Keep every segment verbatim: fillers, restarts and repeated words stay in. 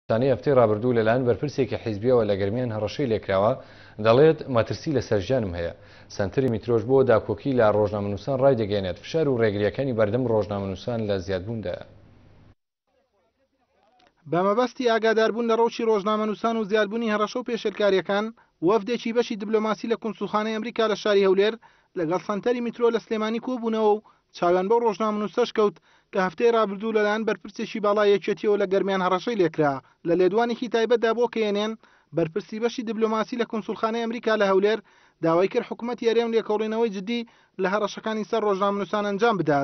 تانی هەفتەی ڕابردوو لەلایەن بەرپرسێکی حیزبیەوە لە گەرمیان هەڕەشەی لێکراوە دەڵێت مەترسی لە سەرژانم هەیە. سنتەری میترۆش بۆ داکۆکی لە ڕۆژنامەنووسان ڕای دەگەێنێت فشار و ڕێگریەکانی بەردەم ڕۆژنامەنووسان لە زیادبووندایە. بە مەبەستی ئاگاداربوون لە ڕۆژی ڕۆژنامەنووسان و زیادبوونی هەڕەشە و پێشێلکاریەکان، وەفدێکی بەشی دیبلۆماسی لە کونسوڵخانەی ئەمریکا لە شاری هەولێر لەگەڵ سنتەری میترۆ لە سلێمانی کۆبوونەوە و چاویان بەو ڕۆژنامەنووسەش کەوت کە هەفتەی ڕابردوو لەلایەن بەرپرسێکی باڵای یەکێتیەوە لە گەرمیان هەڕەشەی لێکرا. لە لێدوانێکی تایبەتدا بۆ کێنێن بەرپرسی بەشی دیبلۆماسی لە کونسوڵخانەی ئەمریکا لە هەولێر داوای کرد حکوومەتی هەرێم لێکۆڵینەوەی جدی لە هەڕەشەکانی سەر ڕۆژنامەنووسان ئەنجام بدات.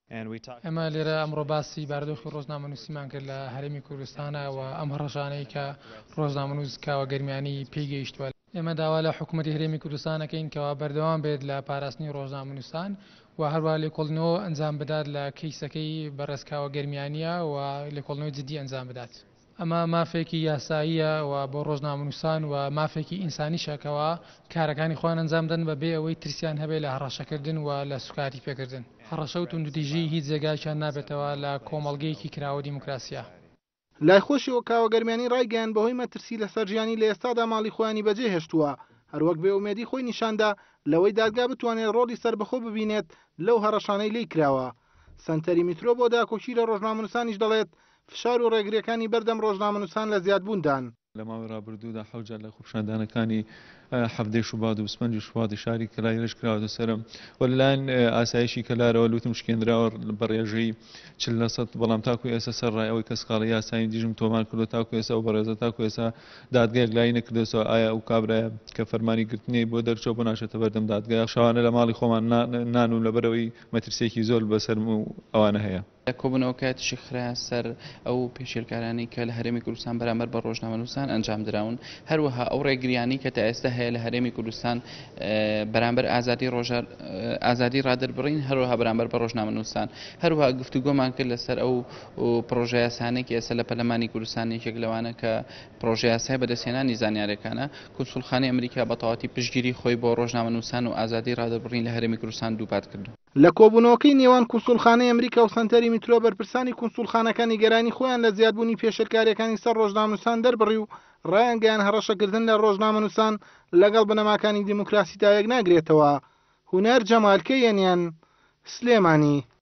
ئەمە لێرە ئەمڕۆ باسی بارودۆخی ڕۆژنامەنووسیمان کرد لە هەرێمی کوردستانە و ئەم هەڕەشانەی کە ڕۆژنامەنووس کاوە گەرمیانی پێیگەیشتووە. ئێمە داوا لە حکوومەتی هەرێمی کوردستانەکەین کەوا بەردەوام بێت لە پاراستنی ڕۆژنامەنووسان و هەروە لێکۆڵینەوە ئەنجام بدات لە کەیسەکەی بەڕێزکاوە گەرمیانیە و لێکۆڵینەوەی جدی ئەنجام بدات. ئەمە مافێکی یاساییە و بۆ ڕۆژنامەنووسان و مافێکی ئینسانی شەکەوە کارەکانی خۆیان ئەنجام بدەن بەبێ ئەوەی ترسیان هەبێت لە هەڕەشەکردن و لە سوکاتی پێکردن. هەڕەشە و توندوتیژی هیچ جێگایشان نابێتەوە لە کۆمەڵگەیەکی کراوە دیموکراسیە. لای خۆشیەوە کاوە گەرمیانی ڕایگەیان بەهۆی مەترسی لەسەر ژیانی لە ئێستادا ماڵی خۆیانی بەجێ هێشتووە، هەروەک بێ ئومێدی خۆی نیشاندا لەوەی دادگا بتوانێت ڕۆڵی سەربەخۆ ببینێت لەو هەڕەشانەی لی کراوە. سنتەری میترۆ بۆ داکۆکی لە ڕۆژنامەنووسانیش دەڵێت فشار و ڕێگریەکانی بەردەم ڕۆژنامەنووسان لە زیادبووندان. لە ماوەی ڕابردوودا حەوت لە خوپشاندانەکانی هەفتەی شوبات و بسپەنجی شوباتی شاری کەلای ڕێژ کراوەتە سەرم و لەلایەن ئاسایشی کەلارەوە لوتم شکێنراوە بە ڕێژەی چل لە سەد، بەڵام تاکو ئێستا سەرڕای ئەوەی کە سکاڵی یاسایی دیژم تۆمان کردو تاکو ئێستا و بەڕێزە تاکو ئێستا دادگایەک لای نەکردوەوە ئایا ئەو کابرایە کە فەرمانی گرتنی بۆ دەرچۆ بۆ ناشێتە بەردەم دادگای. شەوانە لە ماڵی خۆمان نانون لەبەرەوەی مەترسێکی زۆر بەسەرم و ئەوانە هەیە. کۆبوونەوە کاتیشی خرا سەر ئەو پێشێلکارانی کە لە هەرێمی کوردستان بەرامبەر بە ڕۆژنامەنووسان ئەنجام دراون، هەروەها ئەو ڕێگریانی کە تا ئێستا هەیە لە هەرێمی کوردستان بەرامبەر ئازادی ڕۆژار ئازادی ڕادربڕین، هەروەها بەرامبەر بە ڕۆژنامەنووسان، هەروەها گفتوگۆمان کرد لەسەر ئەو پرۆژە یاسانێکی ئێستا لە پەرلەمانی کوردستان یەکێک لەوانە کە پرۆژە یاسای بەدەستهێنانی زانیاریەکانە. کونسوڵخانەی ئەمریکا بە تەواوی پشتگیری خۆی بۆ ڕۆژنامەنووسان و ئازادی ڕادربڕین لە هەرێمی کوردستان دووپات کردو. لە کۆبوونەوەکەی نێوان کونسوڵخانەی ئەمریکا و سنتەری میترۆ بەرپرسانی کونسوڵخانەکانی گەرانی خۆیان لە زیادبوونی پێشێلکاریەکانی سەر ڕۆژنامەنووسان دەربڕی و ڕایانگەیان هەڕەشەکردن لە ڕۆژنامەنووسان لەگەڵ بنەماکانی دیموکراسیدا یەک ناگرێتەوە. هونەر جەمالکەیەنیان، سلێمانی.